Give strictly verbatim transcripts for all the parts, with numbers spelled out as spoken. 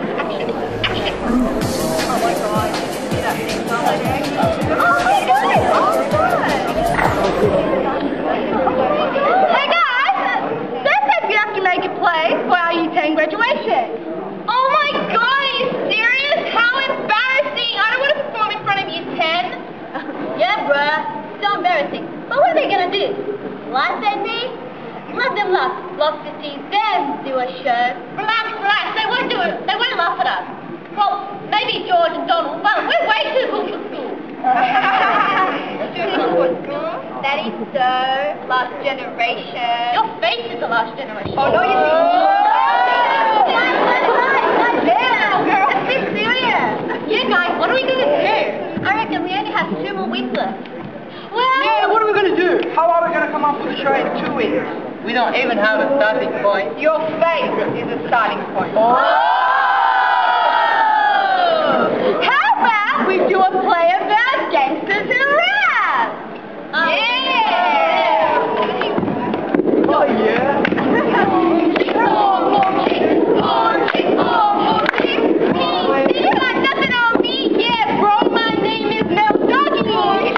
Action. Action. Oh my god. Did you see that thing? Oh my god. Oh my. Hey guys! They said you have to make a play for our year ten graduation. Oh my god, are you serious? How embarrassing! I don't want to perform in front of year ten. Yeah, bruh. So embarrassing. But what are they gonna do? Laugh at me? Let them laugh. Love to see them do a show. Relax, relax. They won't do it. They won't laugh at us. Well, maybe George and Donald, but we're way too cool for school. Too cool for school? That is so last generation. Your face is the last generation. Oh, no, you think? Yeah, girl. Be serious. Yeah, guys, what are we going to do? I reckon we only have two more weeks left. Well, yeah, what are we going to do? How are we going to come up with a show in two weeks? We don't even have a starting point. Your face is a starting point. Oh! How about we do a play about gangsters and rap? Oh. Yeah! Oh, yeah. You got nothing on me? Yeah, bro, my name is Mel Doggy.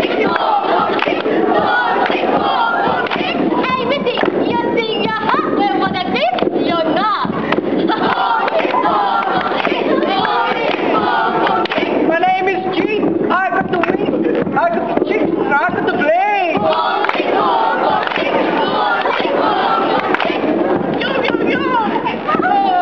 Hey, Missy, you think you're hot? Well, for the clip, you're not. My name is G. I got the wings, I got the chicks, and I got the blade. Yo, yo, yo.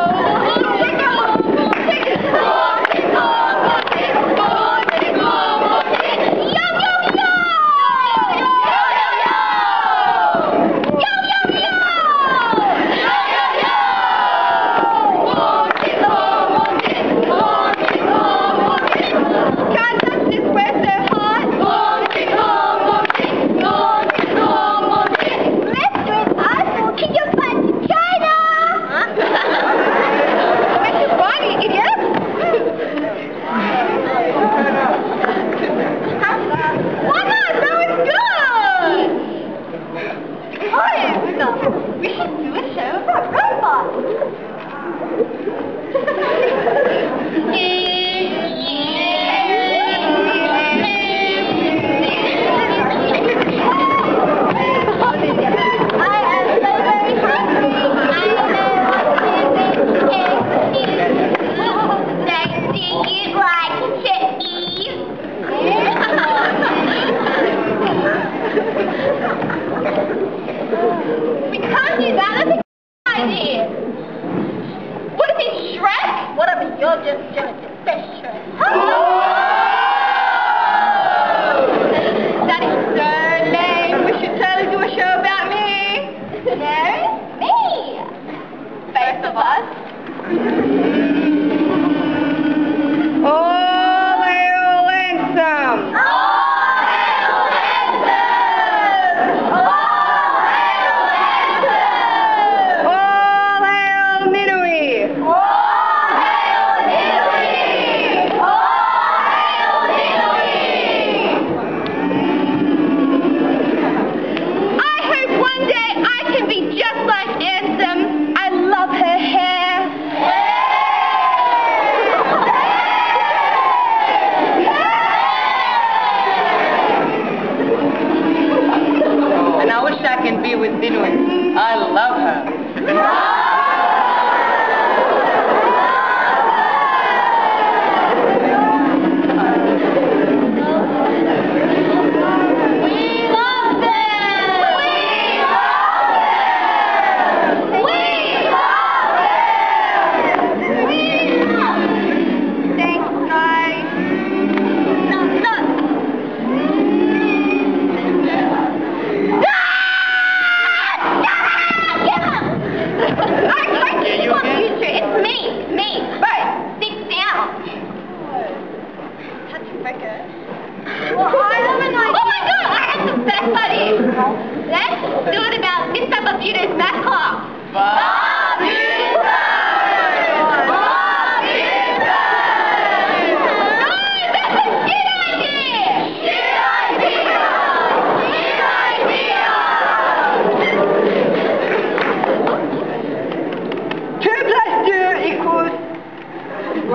We should do a show about robots. We can't do that. That's a good idea. What if it's Shrek? Whatever, you're just Genesis. Best Shrek. Oh! That is so lame. We should totally do a show about me. No, me. Face of us. All hail handsome. All hail Nidui!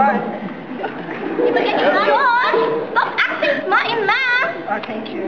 Bye. You better get your on. Stop acting smart in math. Oh, thank you.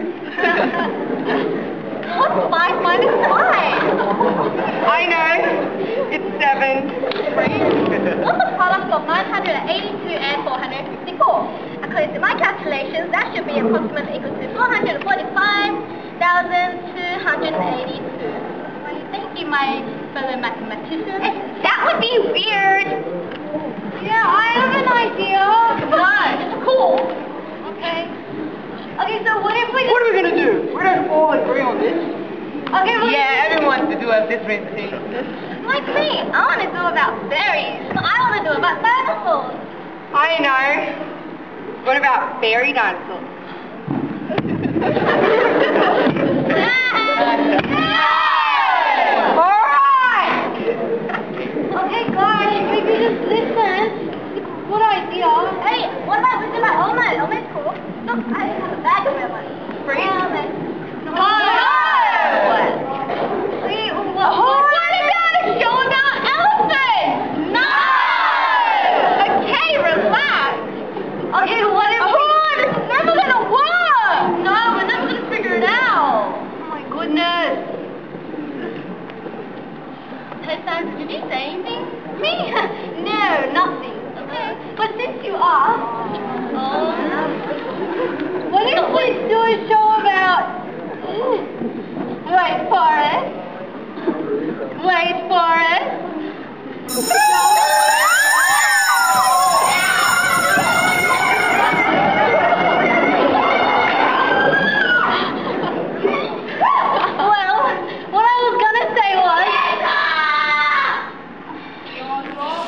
What's five minus five? I know. It's seven. What's the product of nine hundred eighty-two and four hundred fifty-four? According to my calculations, that should be approximately equal to four hundred forty-five thousand two hundred eighty-two. What do you think, my fellow mathematician? That would be weird. Yeah, I have an idea. No, cool. Okay. Okay, so what if we... What are we going to do? We don't all agree on this. Okay, well, Yeah, everyone wants to do a different thing. like me, I want to do about fairies. I want to do about dinosaurs. I know. What about fairy dinosaurs? Alright! Okay, guys, if you just listen. Good idea. Hey, what about we do my helmet? Helmet's cool. Look, I have a bag of helmet. Free? Helmet. No! Wait, what, what about a show about elephants? No! Okay, relax. Okay, what if we... This is never gonna work! No, we're never gonna figure it out. Oh my goodness. Hey, Sandra, did you say anything? Me? No, nothing. Okay. But since you asked, oh, what if we do a show about... Wait for it. Wait for it. Well, what I was gonna say was... You want to go?